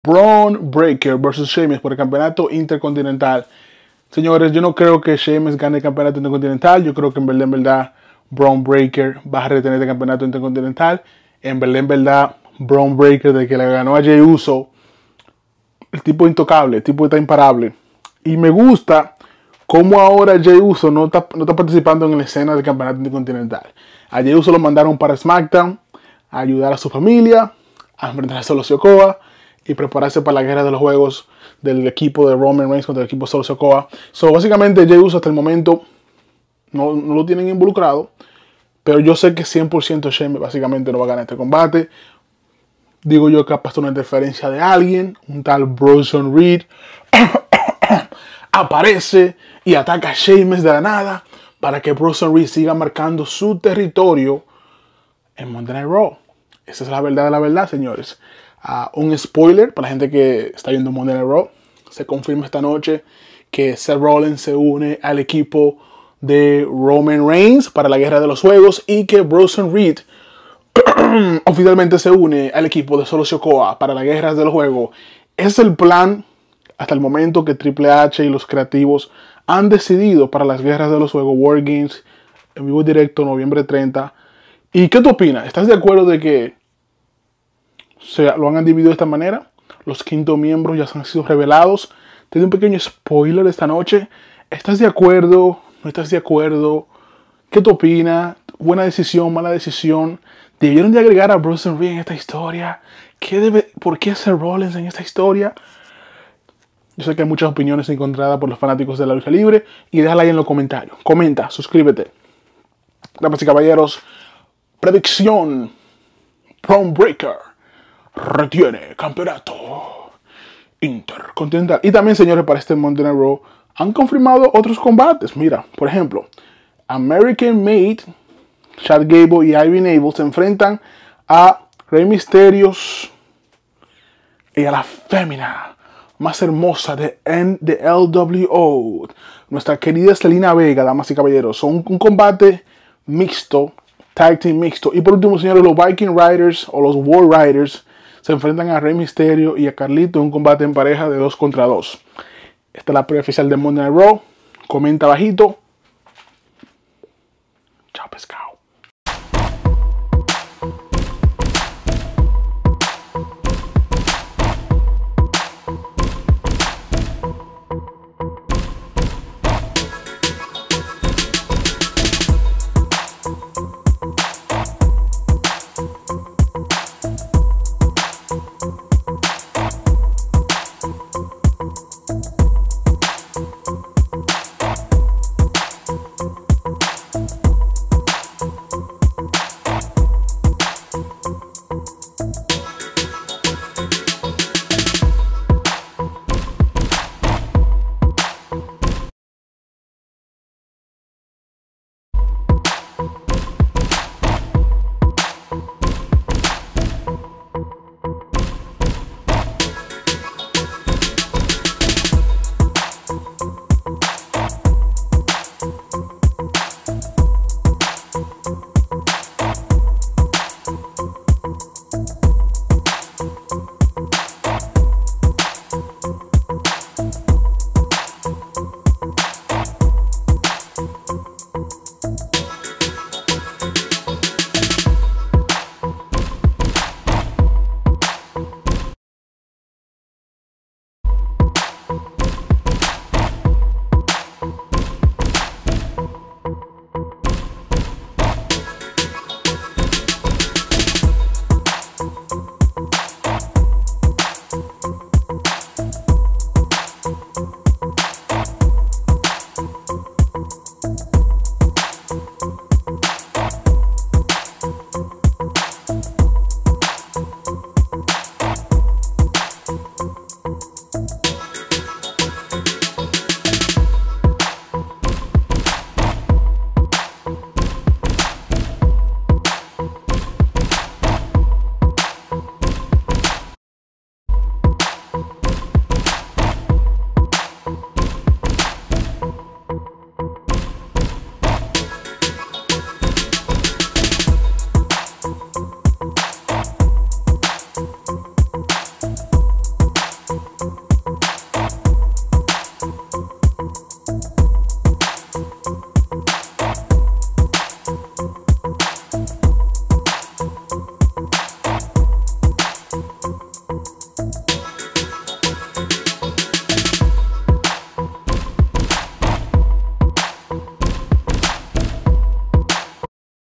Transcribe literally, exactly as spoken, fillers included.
Bron Breakker versus Sheamus por el campeonato intercontinental. Señores, yo no creo que Sheamus gane el campeonato intercontinental. Yo creo que en verdad, en verdad, Bron Breakker va a retener el campeonato intercontinental. En verdad, en verdad, Bron Breakker, de que le ganó a Jey Uso, el tipo intocable, el tipo está imparable. Y me gusta cómo ahora Jey Uso no está, no está participando en la escena del campeonato intercontinental. A Jey Uso lo mandaron para SmackDown a ayudar a su familia, a enfrentar a Solo Sikoa y prepararse para la guerra de los juegos del equipo de Roman Reigns contra el equipo Solo Sikoa. So, básicamente Jey Uso hasta el momento no, no lo tienen involucrado, pero yo sé que cien por ciento Sheamus básicamente no va a ganar este combate. Digo yo que ha pasado una interferencia de alguien, un tal Bronson Reed aparece y ataca a Sheamus de la nada para que Bronson Reed siga marcando su territorio en Monday Night Raw. Esa es la verdad de la verdad, señores. Uh, un spoiler para la gente que está viendo Monday Night Raw. Se confirma esta noche que Seth Rollins se une al equipo de Roman Reigns para la guerra de los juegos y que Bronson Reed oficialmente se une al equipo de Solo Sikoa para la guerra de los juegos. Es el plan hasta el momento que Triple H y los creativos han decidido para las guerras de los juegos War Games en vivo directo noviembre treinta. ¿Y qué tú opinas? ¿Estás de acuerdo de que se lo han dividido de esta manera? Los quinto miembros ya han sido revelados. Te doy un pequeño spoiler esta noche. ¿Estás de acuerdo? ¿No estás de acuerdo? ¿Qué tú opinas? ¿Buena decisión? ¿Mala decisión? ¿Debieron de agregar a Bronson Reed en esta historia? ¿Qué debe, ¿Por qué Seth Rollins en esta historia? Yo sé que hay muchas opiniones encontradas por los fanáticos de la lucha libre. Y déjala ahí en los comentarios. Comenta, suscríbete. Damas y caballeros, predicción. Bron Breakker retiene campeonato intercontinental. Y también, señores, para este Monday Night Raw han confirmado otros combates. Mira, por ejemplo, American Made, Chad Gable y Ivy Nabel se enfrentan a Rey Mysterio y a la fémina más hermosa de, de L W O, nuestra querida Zelina Vega, damas y caballeros. Son un combate mixto, tag team mixto. Y por último, señores, los Viking Riders o los War Riders se enfrentan a Rey Mysterio y a Carlito en un combate en pareja de dos contra dos. Esta es la previa oficial de Monday Night Raw. Comenta bajito. Chao, pescado.